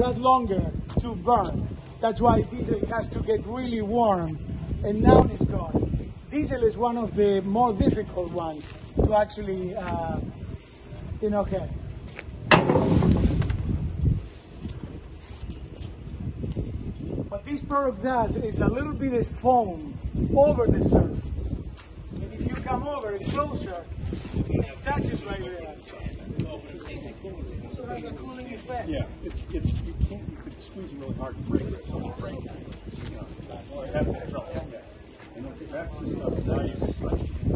lot longer to burn. That's why diesel has to get really warm, and now it's gone. Diesel is one of the more difficult ones to actually, okay. What this product does is a little bit of foam over the surface. And if you come over it closer, it touches right there. So that's a cooling effect. Yeah, you could squeeze it really hard to break it, so it'll break. That's the stuff. Now you can